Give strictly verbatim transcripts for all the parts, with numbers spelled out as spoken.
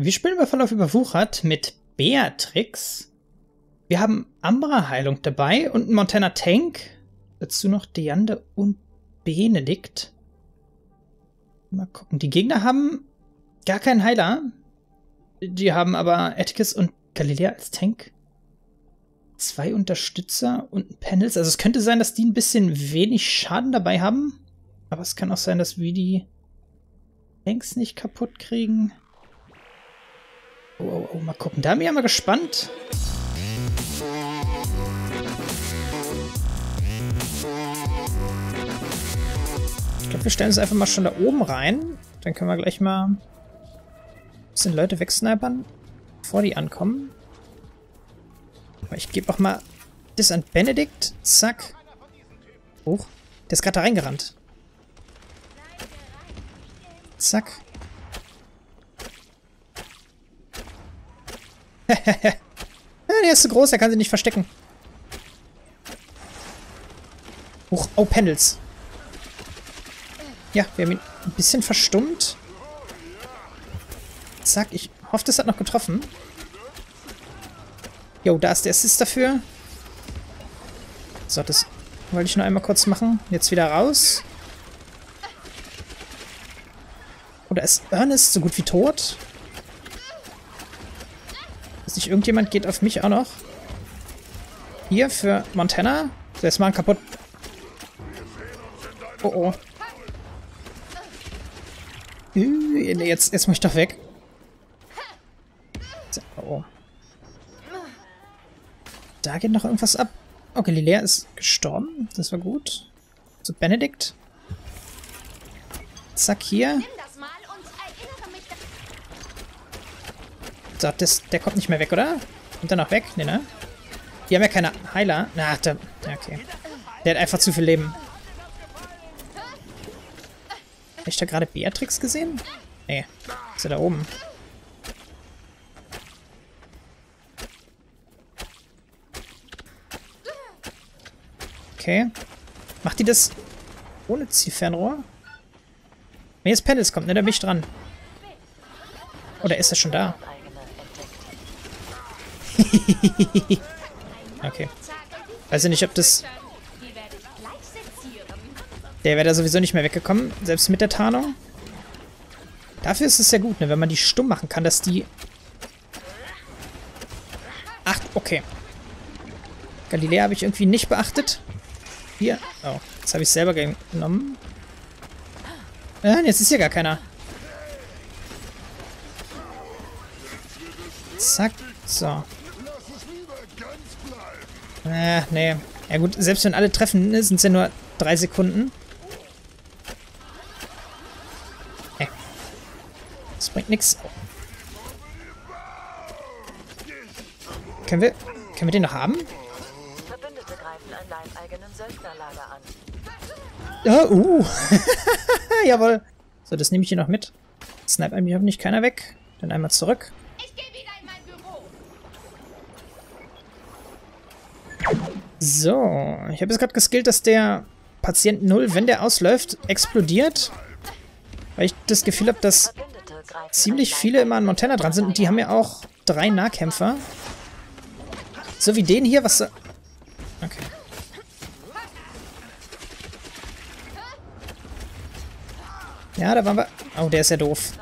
Wir spielen bei Verlauf überwuchert mit Beatrix. Wir haben Ambra-Heilung dabei und einen Montana-Tank. Dazu noch Deande und Benedikt. Mal gucken. Die Gegner haben gar keinen Heiler. Die haben aber Atticus und Galilea als Tank. Zwei Unterstützer und ein Panels. Also es könnte sein, dass die ein bisschen wenig Schaden dabei haben. Aber es kann auch sein, dass wir die Tanks nicht kaputt kriegen. Oh, oh, oh, mal gucken. Da bin ich ja mal gespannt. Ich glaube, wir stellen uns einfach mal schon da oben rein. Dann können wir gleich mal ein bisschen Leute wegsnipern, bevor die ankommen. Aber ich gebe auch mal das an Benedikt. Zack. Hoch. Der ist gerade da reingerannt. Zack. Ja, der ist zu groß, der kann sich nicht verstecken. Hoch. Oh, Pendels. Ja, wir haben ihn ein bisschen verstummt. Zack, ich hoffe, das hat noch getroffen. Jo, da ist der Assist dafür. So, das wollte ich nur einmal kurz machen. Jetzt wieder raus. Oder ist Ernest so gut wie tot? Ist nicht irgendjemand geht auf mich auch noch? Hier für Montana. So, jetzt mal einen kaputt. Oh oh. Jetzt, jetzt muss ich doch weg. Oh oh. Da geht noch irgendwas ab. Oh, Galilea ist gestorben. Das war gut. So, Benedikt. Zack, hier. So, das, der kommt nicht mehr weg, oder? Kommt er noch weg? Nee, ne? Die haben ja keine Heiler. Na, der, ja, okay. Der hat einfach zu viel Leben. Habe ich da gerade Beatrix gesehen? Nee. Ist er da oben? Okay. Macht die das ohne Zielfernrohr? Wenn jetzt Pendels kommt, ne, da bin ich dran. Oder ist er schon da? Okay. Weiß ich nicht, ob das... Der wäre da sowieso nicht mehr weggekommen, selbst mit der Tarnung. Dafür ist es sehr gut, ne, wenn man die stumm machen kann, dass die... Ach, okay. Galilea habe ich irgendwie nicht beachtet. Hier. Oh, jetzt habe ich es selber genommen. Äh, jetzt ist hier gar keiner. Zack. So. Äh, nee. Ja gut, selbst wenn alle treffen, sind es ja nur drei Sekunden. Hey. Das bringt nichts. Können wir... Können wir den noch haben? Verbündete greifen ein leibeigenen Söldnerlager an. Ja, uh. Jawohl. So, das nehme ich hier noch mit. Snipe eigentlich hoffentlich keiner weg. Dann einmal zurück. Ich gehe wieder in mein Büro. So, ich habe jetzt gerade geskillt, dass der Patient null, wenn der ausläuft, explodiert. Weil ich das Gefühl habe, dass ziemlich viele immer an Montana dran sind. Und die haben ja auch drei Nahkämpfer. So wie den hier, was... So okay. Ja, da waren wir... Oh, der ist ja doof.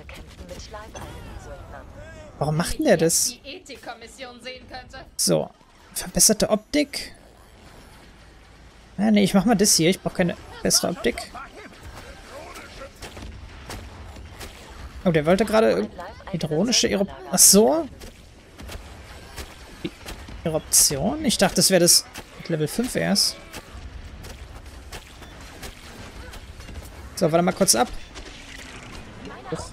Warum macht denn der das? So. Verbesserte Optik. Ja, nee, ich mach mal das hier. Ich brauche keine bessere Optik. Oh, der wollte gerade hydronische Eruption. Ach so. Eruption? Ich dachte, das wäre das Level fünf erst. So, warte mal kurz ab. Uch.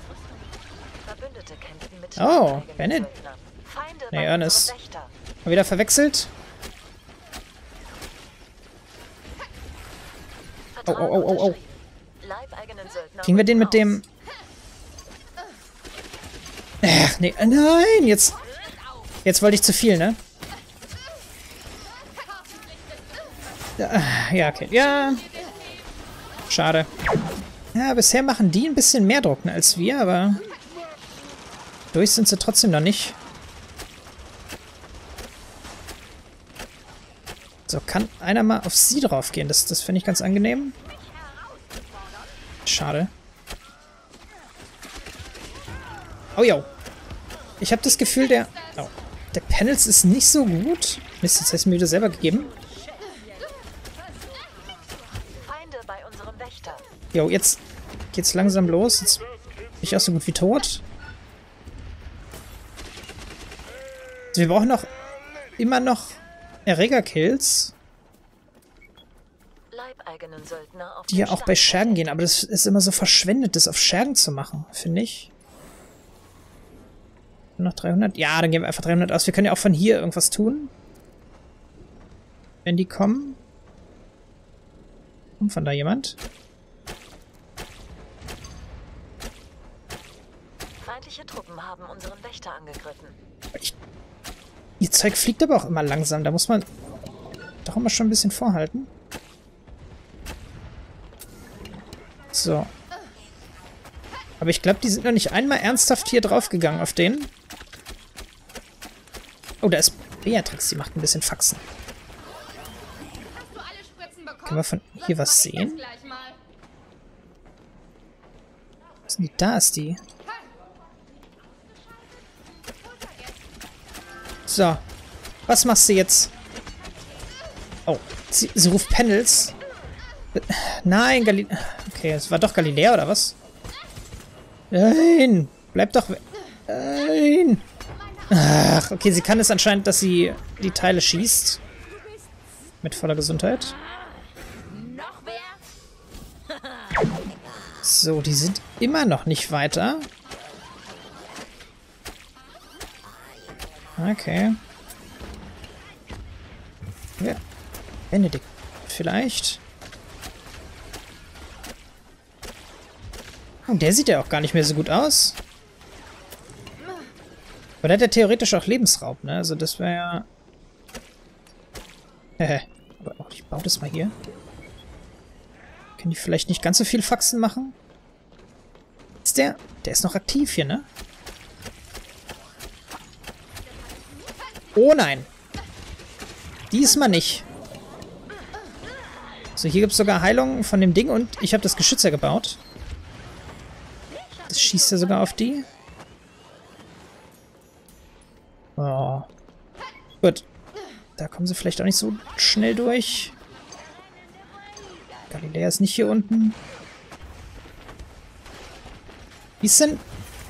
Oh, Bennett. Nee, Ernest. Mal wieder verwechselt. Oh, oh, oh, oh, oh. Kriegen wir den mit dem... Ach, nee, nein, jetzt... Jetzt wollte ich zu viel, ne? Ja, okay. Ja. Schade. Ja, bisher machen die ein bisschen mehr Druck als wir, aber... durch sind sie trotzdem noch nicht. So, kann einer mal auf sie drauf gehen? Das, das finde ich ganz angenehm. Schade. Oh, jo. Ich habe das Gefühl, der... Oh, der Panels ist nicht so gut. Mist, jetzt hast du mir wieder selber gegeben. Feinde bei unserem Wächter. Jo, jetzt geht's langsam los. Jetzt bin ich auch so gut wie tot. Also wir brauchen noch immer noch Erreger-Kills, Leibeigenen Söldner auf die ja auch bei Schergen gehen. Aber das ist immer so verschwendet, das auf Schergen zu machen, finde ich. Noch dreihundert? Ja, dann geben wir einfach dreihundert aus. Wir können ja auch von hier irgendwas tun. Wenn die kommen. Kommt von da jemand? Feindliche Truppen haben unseren Wächter angegriffen. Ich, ihr Zeug fliegt aber auch immer langsam. Da muss man doch immer schon ein bisschen vorhalten. So. Aber ich glaube, die sind noch nicht einmal ernsthaft hier draufgegangen auf den. Oh, da ist Beatrix. Die macht ein bisschen Faxen. Können wir von hier was sehen? Was ist denn die? Da ist die. So. Was machst du jetzt? Oh, sie, sie ruft Panels. Nein, Galilea. Okay, es war doch Galilea, oder was? Nein! Bleib doch weg. Nein! Ach, okay, sie kann es anscheinend, dass sie die Teile schießt. Mit voller Gesundheit. So, die sind immer noch nicht weiter. Okay. Ja. Benedikt vielleicht. Oh, der sieht ja auch gar nicht mehr so gut aus. Aber der hat ja theoretisch auch Lebensraub, ne? Also das wäre ja... Hehe. Aber auch, ich baue das mal hier. Können die vielleicht nicht ganz so viel Faxen machen? Ist der... Der ist noch aktiv hier, ne? Oh nein. Diesmal nicht. So, hier gibt es sogar Heilung von dem Ding und ich habe das Geschütz ja gebaut. Das schießt ja sogar auf die. Oh. Gut. Da kommen sie vielleicht auch nicht so schnell durch. Galilea ist nicht hier unten. Wie ist denn...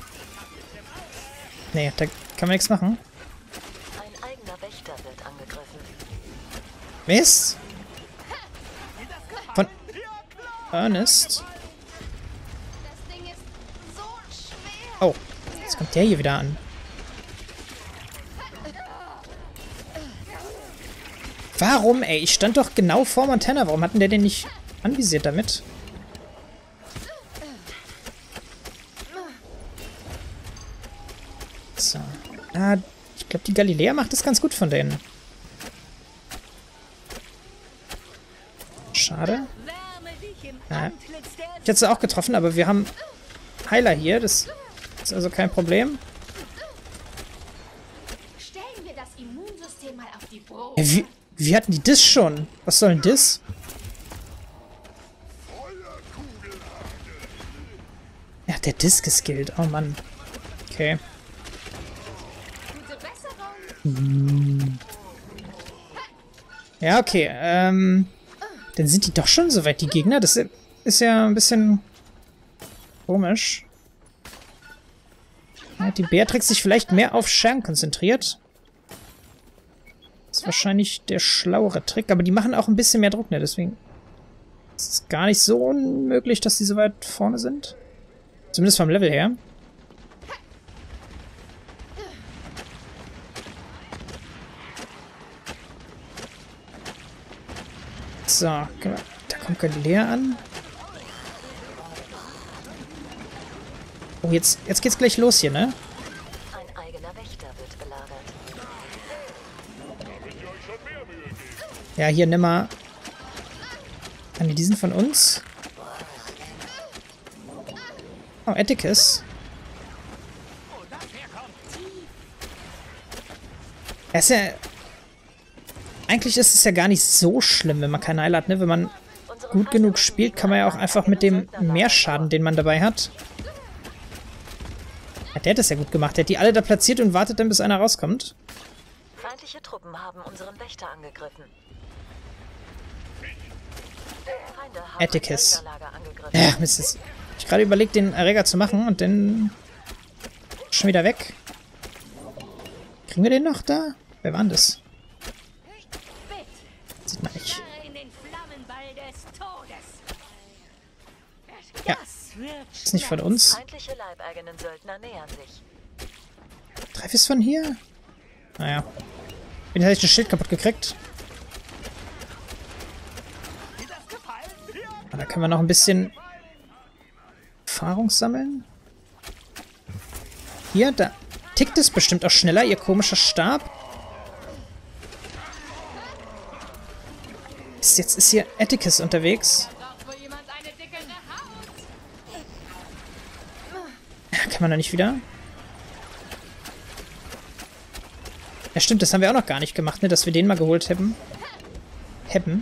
Nee, da kann man nichts machen. Ein eigener Wächter wird angegriffen. Mist. Von Ernest. Oh, jetzt kommt der hier wieder an. Warum, ey? Ich stand doch genau vor Montana. Warum hatten der den nicht anvisiert damit? So. Ah, ich glaube, die Galilea macht das ganz gut von denen. Schade. Ja. Ich hätte sie auch getroffen, aber wir haben Heiler hier. Das ist also kein Problem. Stellen wir das Immunsystem mal auf die Probe. Ja, wie, wie hatten die das schon? Was soll denn das? Ja, der Disc geskillt. Oh Mann. Okay. Hm. Ja, okay. Ähm, dann sind die doch schon soweit, die Gegner. Das ist ja ein bisschen komisch. Hat die Beatrix sich vielleicht mehr auf Schergen konzentriert? Das ist wahrscheinlich der schlauere Trick. Aber die machen auch ein bisschen mehr Druck, ne? Deswegen ist es gar nicht so unmöglich, dass die so weit vorne sind. Zumindest vom Level her. So, da kommt Galilea an. Oh, jetzt, jetzt geht's gleich los hier, ne? Ein eigener Wächter wird belagert. Ja, hier, nimm mal. Ah, nee, die sind von uns. Oh, Atticus. Er ist ja... Eigentlich ist es ja gar nicht so schlimm, wenn man keinen Heil hat, ne? Wenn man gut genug spielt, kann man ja auch einfach mit dem Mehrschaden, den man dabei hat... Ja, der hat das ja gut gemacht. Der hat die alle da platziert und wartet dann, bis einer rauskommt. Feindliche Truppen haben unseren Wächter angegriffen. Feinde haben Atticus. ein Lager angegriffen. Ja, Mist. Jetzt hab ich gerade überlegt, den Erreger zu machen und dann... Schon wieder weg. Kriegen wir den noch da? Wer war denn das? Sieht man nicht. Ja. Ist nicht von uns. Feindliche leibeigenen Söldner nähern sich. Treff ich's von hier? Naja. Bin hätte ich das Schild kaputt gekriegt. Aber da können wir noch ein bisschen Erfahrung sammeln. Hier, da tickt es bestimmt auch schneller, ihr komischer Stab. Ist, jetzt ist hier Atticus unterwegs. Kann man da nicht wieder? Ja stimmt, das haben wir auch noch gar nicht gemacht, ne? Dass wir den mal geholt hätten. Hätten.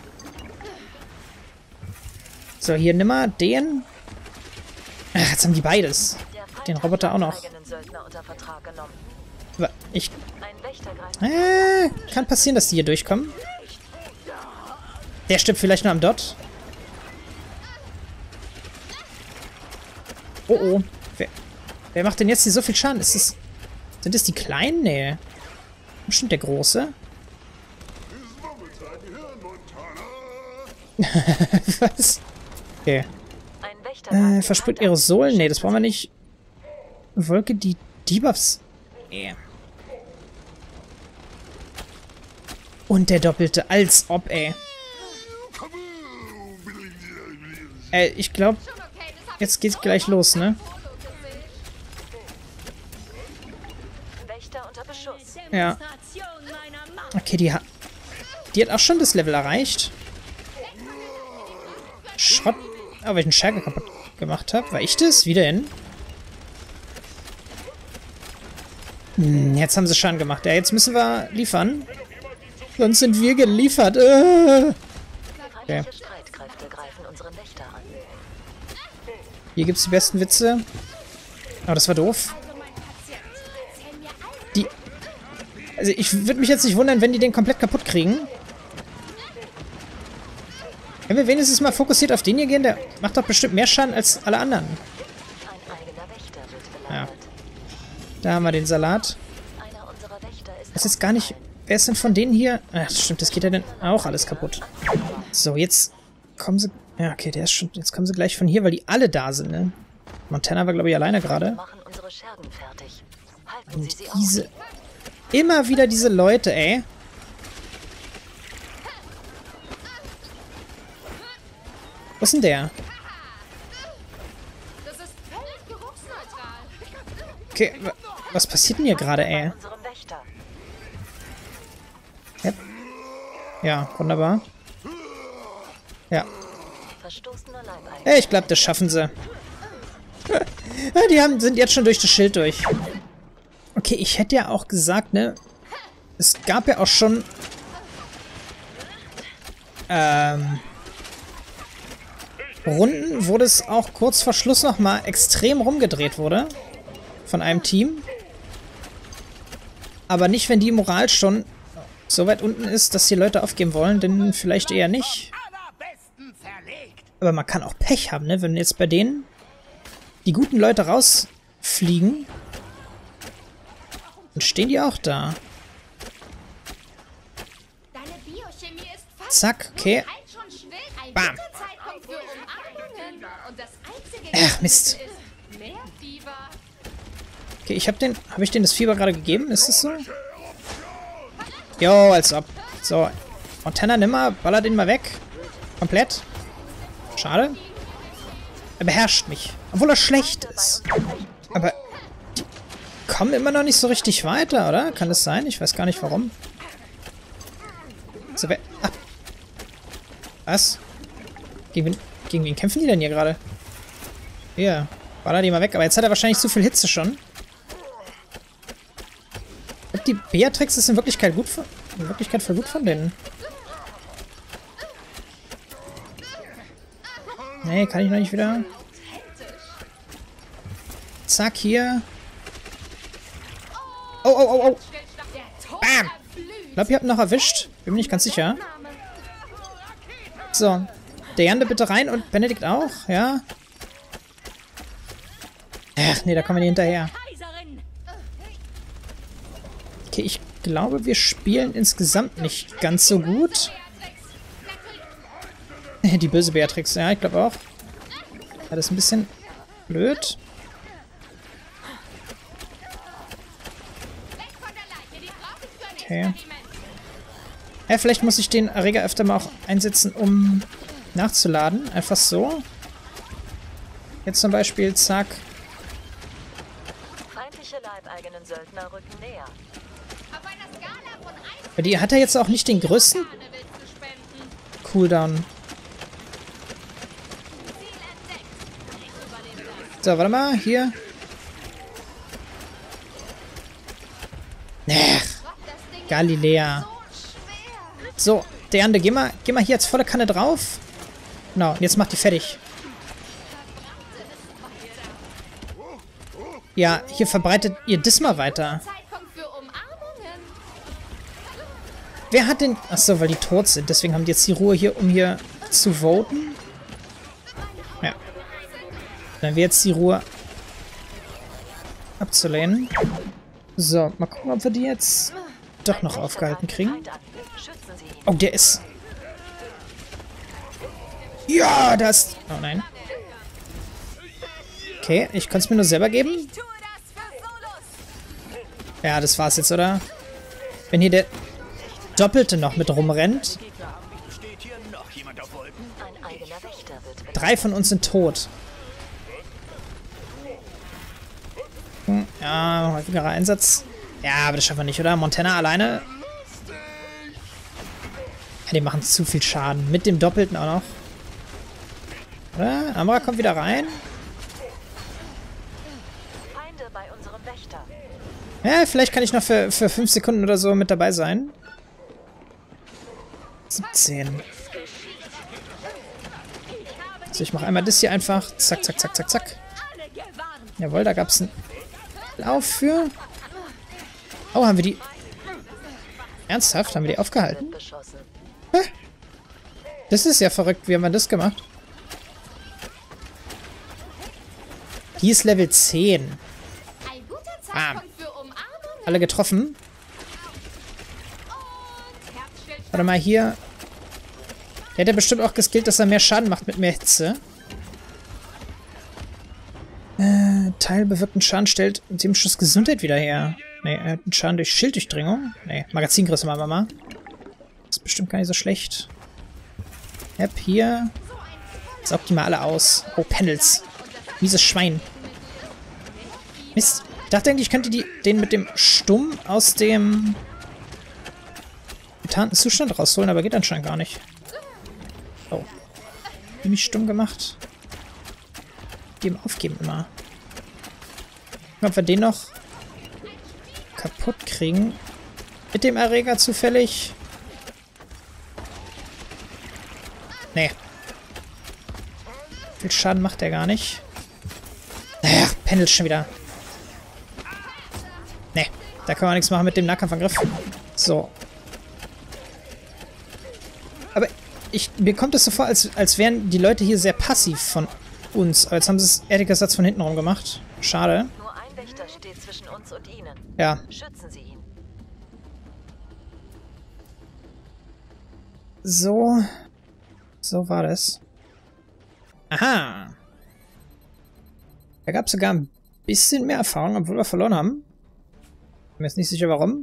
So, hier nimm mal den. Ach, jetzt haben die beides. Den Roboter auch noch. Aber ich... Äh, kann passieren, dass die hier durchkommen. Der stirbt vielleicht nur am Dot. Oh oh. Wer, wer macht denn jetzt hier so viel Schaden? Ist das, sind das die Kleinen? Nee. Bestimmt der Große. Was? Okay. Äh, versprüht Aerosol? Nee, das brauchen wir nicht. Wolke, die Debuffs. Nee. Und der Doppelte. Als ob, ey. Äh, ich glaube, jetzt geht's gleich los, ne? Ja. Okay, die hat... Die hat auch schon das Level erreicht. Schrott. Oh, weil ich einen Scherge kaputt gemacht habe. War ich das? Wieder hin? Hm, jetzt haben sie Schaden gemacht. Ja, jetzt müssen wir liefern. Sonst sind wir geliefert. Äh. Okay. Hier gibt's die besten Witze. Aber das war doof. Die... Also ich würde mich jetzt nicht wundern, wenn die den komplett kaputt kriegen. Wenn wir wenigstens mal fokussiert auf den hier gehen, der macht doch bestimmt mehr Schaden als alle anderen. Ja. Da haben wir den Salat. Das ist jetzt gar nicht... Wer ist denn von denen hier? Ach, stimmt, das geht ja dann auch alles kaputt. So, jetzt kommen sie... Ja, okay, der ist schon... Jetzt kommen sie gleich von hier, weil die alle da sind, ne? Montana war, glaube ich, alleine gerade. Und diese... Immer wieder diese Leute, ey. Wo ist denn der? Okay, was passiert denn hier gerade, ey? Yep. Ja, wunderbar. Ja. Hey, ich glaube, das schaffen sie. Die haben, sind jetzt schon durch das Schild durch. Okay, ich hätte ja auch gesagt, ne? Es gab ja auch schon... Ähm... Runden, wo das auch kurz vor Schluss nochmal extrem rumgedreht wurde. Von einem Team. Aber nicht, wenn die Moral schon so weit unten ist, dass die Leute aufgeben wollen, denn vielleicht eher nicht. Aber man kann auch Pech haben, ne? Wenn jetzt bei denen die guten Leute rausfliegen, dann stehen die auch da. Zack, okay. Bam. Ach, Mist. Okay, ich hab den... Habe ich den das Fieber gerade gegeben? Ist das so? Jo, als ob. So. Montana, nimm mal. Baller den mal weg. Komplett. Schade. Er beherrscht mich. Obwohl er schlecht ist. Aber... Die kommen immer noch nicht so richtig weiter, oder? Kann das sein? Ich weiß gar nicht, warum. So, wer... Ah. Was? Gegen wen, gegen wen kämpfen die denn hier gerade? Hier. Baller die mal weg. Aber jetzt hat er wahrscheinlich zu viel Hitze schon. Ich glaube, die Beatrix ist in Wirklichkeit gut von, in Wirklichkeit voll gut von denen. Nee, kann ich noch nicht wieder. Zack, hier. Oh, oh, oh, oh. Bam. Ich glaube, ihr habt ihn noch erwischt. Bin mir nicht ganz sicher. So. Der Jande bitte rein und Benedikt auch, ja. Ach, nee, da kommen wir nicht hinterher. Okay, ich glaube, wir spielen insgesamt nicht ganz so gut. Die böse Beatrix, ja, ich glaube auch. Ja, das ist ein bisschen blöd. Okay. Ja, vielleicht muss ich den Erreger öfter mal auch einsetzen, um nachzuladen. Einfach so. Jetzt zum Beispiel, zack. Feindliche leibeigenen Söldner rücken näher. Aber die hat er jetzt auch nicht den größten Cooldown. So, warte mal, hier. Ach, Galilea. So, der Ande, geh mal, geh mal hier jetzt volle Kanne drauf. Genau, und jetzt macht die fertig. Ja, hier verbreitet ihr das mal weiter. Wer hat denn... Achso, weil die tot sind. Deswegen haben die jetzt die Ruhe hier, um hier zu voten. Ja. Dann haben wir jetzt die Ruhe abzulehnen. So, mal gucken, ob wir die jetzt doch noch aufgehalten kriegen. Oh, der ist... Ja, das... Oh nein. Okay, ich kann es mir nur selber geben. Ja, das war's jetzt, oder? Wenn hier der Doppelte noch mit rumrennt. Drei von uns sind tot. Hm, ja, häufigerer Einsatz. Ja, aber das schaffen wir nicht, oder? Montana alleine. Ja, die machen zu viel Schaden. Mit dem Doppelten auch noch. Oder? Amra kommt wieder rein. Ja, vielleicht kann ich noch für, für fünf Sekunden oder so mit dabei sein. siebzehn. Also ich mache einmal das hier einfach. Zack, zack, zack, zack, zack. Jawohl, da gab es einen Lauf für. Oh, haben wir die... Ernsthaft? Haben wir die aufgehalten? Hä? Das ist ja verrückt. Wie haben wir das gemacht? Die ist Level zehn. Ah. Alle getroffen. Warte mal, hier. Der hat ja bestimmt auch geskillt, dass er mehr Schaden macht mit mehr Hitze. Äh, Teil bewirkten Schaden stellt dem Schuss Gesundheit wieder her. Ne, er hat einen Schaden durch Schilddurchdringung. Ne, Magazingröße machen wir mal. Das ist bestimmt gar nicht so schlecht. Yep, hier. Saugt die mal alle aus. Oh, Panels. Mieses Schwein. Mist. Ich dachte eigentlich, ich könnte die, den mit dem Stumm aus dem getarnten Zustand rausholen, aber geht anscheinend gar nicht. Oh. Hab ich mich stumm gemacht? Dem aufgeben immer. Ob wir den noch kaputt kriegen. Mit dem Erreger zufällig. Nee. Viel Schaden macht er gar nicht. Ach, pendelt schon wieder. Nee, da kann man nichts machen mit dem Nahkampfangriff. So. Aber ich, mir kommt es so vor, als, als wären die Leute hier sehr passiv von uns. Aber jetzt haben sie es ehrlich gesagt von hinten rum gemacht. Schade. Nur ein Wächter steht zwischen uns und ihnen. Ja. Schützen Sie ihn. So. So war das. Aha. Da gab es sogar ein bisschen mehr Erfahrung, obwohl wir verloren haben. Ich bin mir jetzt nicht sicher, warum.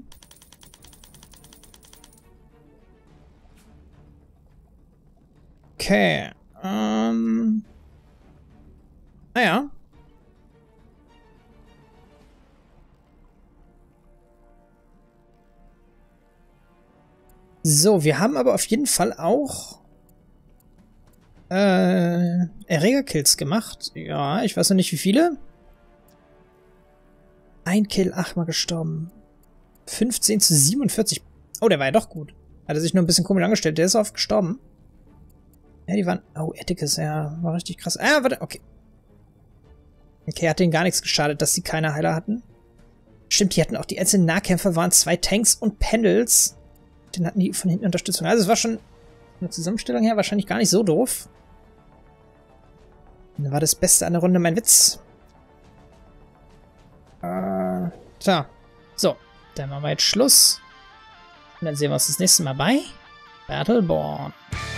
Okay. Ähm. Naja. So, wir haben aber auf jeden Fall auch äh, Erreger-Kills gemacht. Ja, ich weiß noch nicht, wie viele. Ein Kill, achtmal gestorben. fünfzehn zu siebenundvierzig. Oh, der war ja doch gut. Hat er sich nur ein bisschen komisch angestellt. Der ist oft gestorben. Ja, die waren... Oh, Atticus, ja, war richtig krass. Ah, warte, okay. Okay, hat denen gar nichts geschadet, dass sie keine Heiler hatten. Stimmt, die hatten auch die einzelnen Nahkämpfer, waren zwei Tanks und Pendels. Den hatten die von hinten Unterstützung. Also es war schon von der Zusammenstellung her wahrscheinlich gar nicht so doof. Dann war das Beste an der Runde mein Witz. Äh, tja. So, dann machen wir jetzt Schluss. Und dann sehen wir uns das nächste Mal bei Battleborn.